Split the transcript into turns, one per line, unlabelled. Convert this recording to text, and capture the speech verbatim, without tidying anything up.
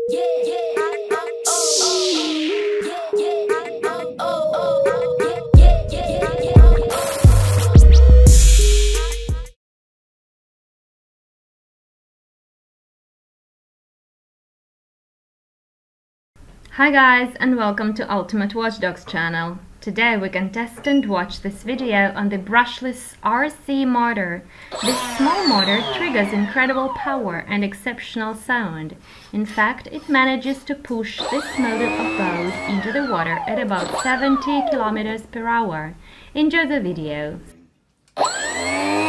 Hi guys, and welcome to Ultimate Watchdogs Channel. Today we can test and watch this video on the Brushless R C motor. This small motor triggers incredible power and exceptional sound. In fact, it manages to push this model of boat into the water at about seventy kilometers per hour. Enjoy the video.